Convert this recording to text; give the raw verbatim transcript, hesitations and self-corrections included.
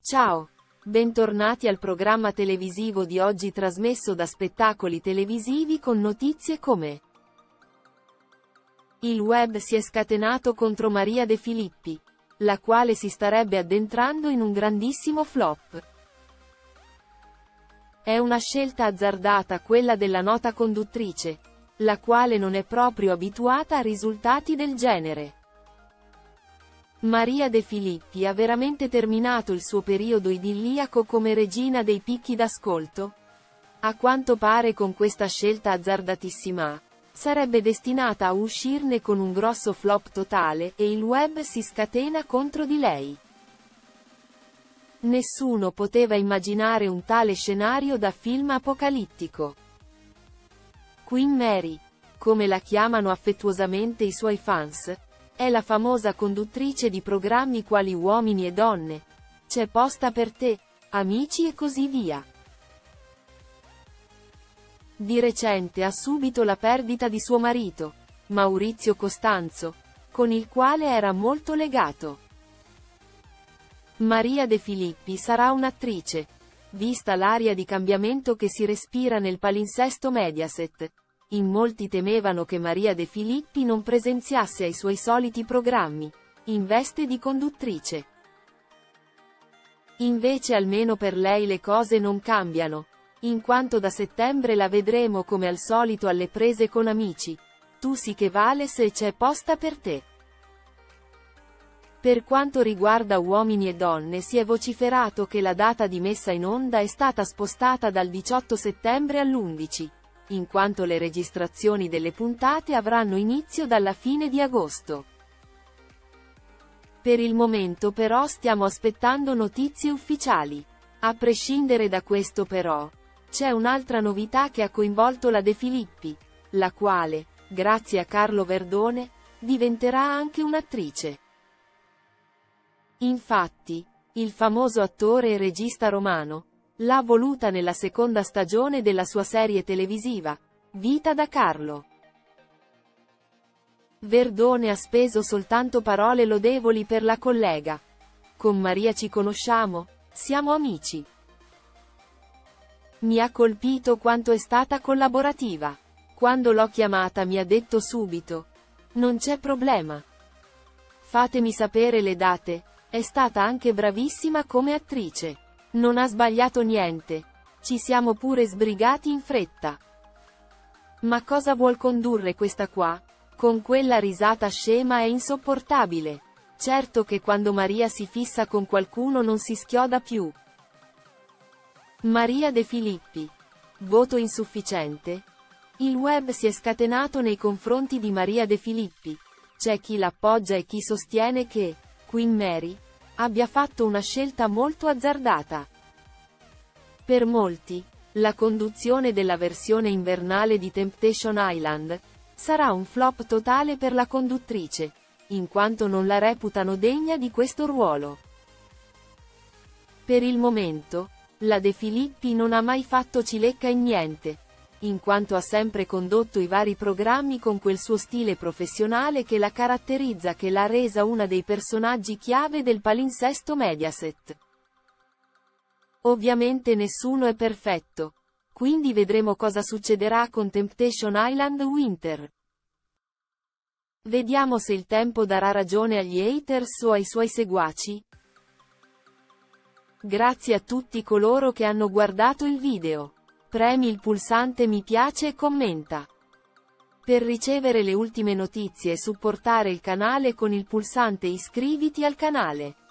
Ciao! Bentornati al programma televisivo di oggi trasmesso da Spettacoli Televisivi con notizie come: il web si è scatenato contro Maria De Filippi, la quale si starebbe addentrando in un grandissimo flop. È una scelta azzardata quella della nota conduttrice, la quale non è proprio abituata a risultati del genere. Maria De Filippi ha veramente terminato il suo periodo idilliaco come regina dei picchi d'ascolto? A quanto pare con questa scelta azzardatissima, sarebbe destinata a uscirne con un grosso flop totale, e il web si scatena contro di lei. Nessuno poteva immaginare un tale scenario da film apocalittico. Queen Mary, come la chiamano affettuosamente i suoi fans, è la famosa conduttrice di programmi quali Uomini e Donne, C'è posta per te, Amici e così via. Di recente ha subito la perdita di suo marito, Maurizio Costanzo, con il quale era molto legato. Maria De Filippi sarà un'attrice, vista l'aria di cambiamento che si respira nel palinsesto Mediaset. In molti temevano che Maria De Filippi non presenziasse ai suoi soliti programmi, in veste di conduttrice. Invece almeno per lei le cose non cambiano, in quanto da settembre la vedremo come al solito alle prese con Amici, Tu sì che vales e C'è posta per te. Per quanto riguarda Uomini e Donne si è vociferato che la data di messa in onda è stata spostata dal diciotto settembre all'undici. In quanto le registrazioni delle puntate avranno inizio dalla fine di agosto. Per il momento però stiamo aspettando notizie ufficiali. A prescindere da questo però, c'è un'altra novità che ha coinvolto la De Filippi, la quale, grazie a Carlo Verdone, diventerà anche un'attrice. Infatti, il famoso attore e regista romano, l'ha voluta nella seconda stagione della sua serie televisiva, Vita da Carlo. Verdone ha speso soltanto parole lodevoli per la collega. Con Maria ci conosciamo, siamo amici. Mi ha colpito quanto è stata collaborativa. Quando l'ho chiamata mi ha detto subito: non c'è problema. Fatemi sapere le date, è stata anche bravissima come attrice. Non ha sbagliato niente. Ci siamo pure sbrigati in fretta. Ma cosa vuol condurre questa qua? Con quella risata scema e insopportabile. Certo che quando Maria si fissa con qualcuno non si schioda più. Maria De Filippi. Voto insufficiente? Il web si è scatenato nei confronti di Maria De Filippi. C'è chi l'appoggia e chi sostiene che Queen Mary abbia fatto una scelta molto azzardata. Per molti, la conduzione della versione invernale di Temptation Island sarà un flop totale per la conduttrice, in quanto non la reputano degna di questo ruolo. Per il momento, la De Filippi non ha mai fatto cilecca in niente, in quanto ha sempre condotto i vari programmi con quel suo stile professionale che la caratterizza, che l'ha resa una dei personaggi chiave del palinsesto Mediaset. Ovviamente nessuno è perfetto, quindi vedremo cosa succederà con Temptation Island Winter. Vediamo se il tempo darà ragione agli haters o ai suoi seguaci. Grazie a tutti coloro che hanno guardato il video. Premi il pulsante mi piace e commenta. Per ricevere le ultime notizie e supportare il canale con il pulsante iscriviti al canale.